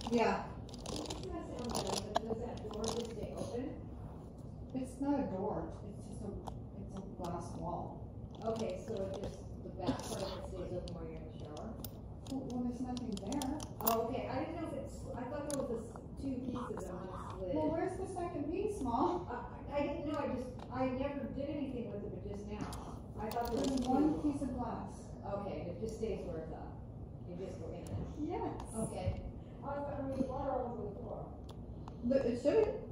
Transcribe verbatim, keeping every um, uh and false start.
Yeah. It's not sound bad, but does that door just stay open? It's not a door, it's just a, it's a glass wall. Okay, so it just, the back part of it stays open while you're in the shower? Well, well, there's nothing there. Oh, okay, I didn't know if it's, I thought there was this two pieces on this lid. Well, where's the second piece, Mom? I, I didn't know, I just, I never did anything with it, but just now. I thought there was There's two. one piece of glass. Okay, it just stays where it's at. You just go in it. Yes. Okay. I was gonna read water over the floor. But it should,